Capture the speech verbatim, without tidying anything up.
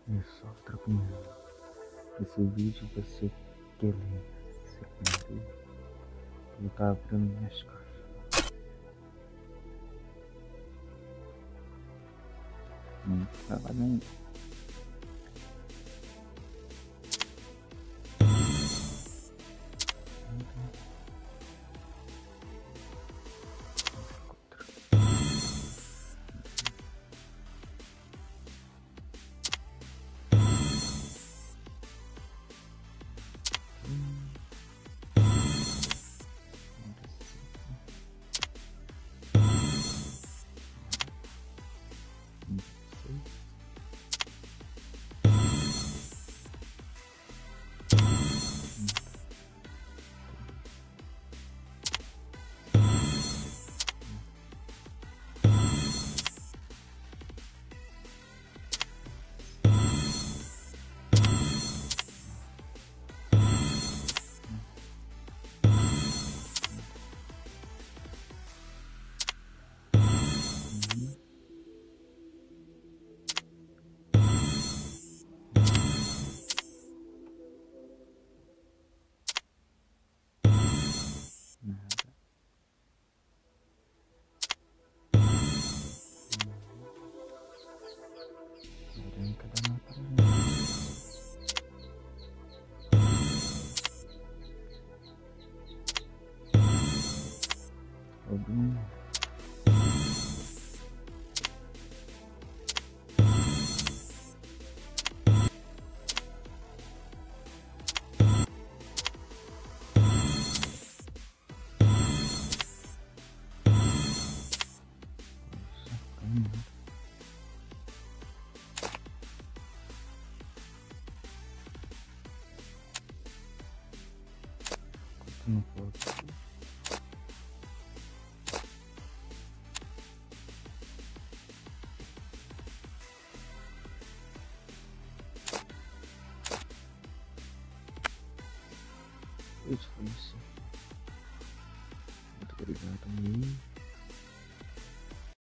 É só terminando. Esse vídeo vai ser aquele segmento que eu tava abrindo minhas caixas. Não tava nem. Algum não pode. Isso foi isso. Muito obrigado, amigo.